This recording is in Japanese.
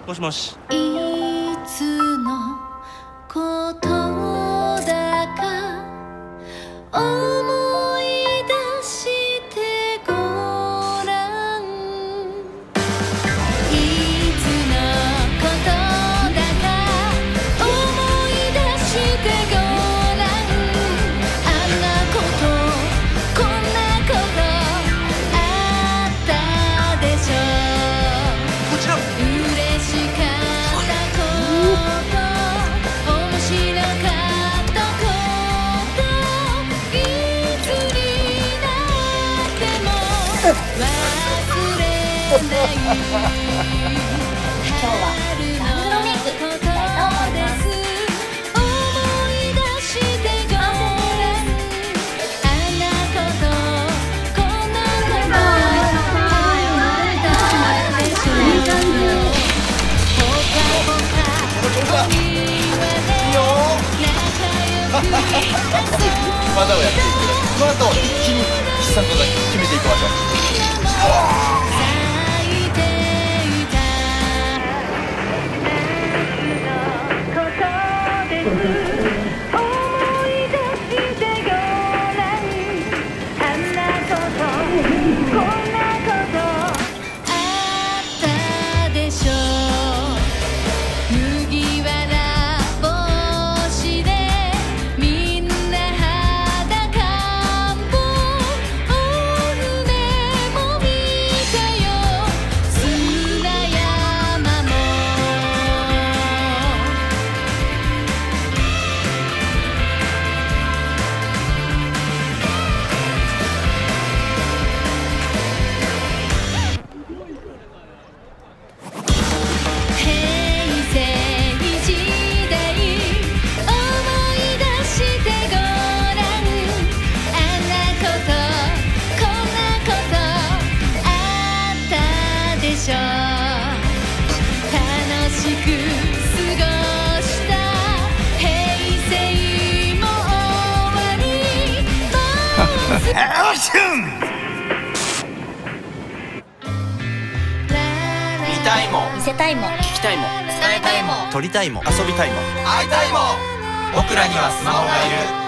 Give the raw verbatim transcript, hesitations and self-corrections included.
もしもし。 いつのことだか思い出してごらん。いつのことだか思い出してごらん。あんなことこんなことあったでしょ。 こちら。 今日はラングロメイクしたいと思います。 技をやっていく。その後一気に必殺技決めていきましょう。見たいもん、 見せたいもん、 聞きたいもん、 伝えたいもん、 撮りたいもん、 遊びたいもん、会いたいもん。僕らにはスマホがいる。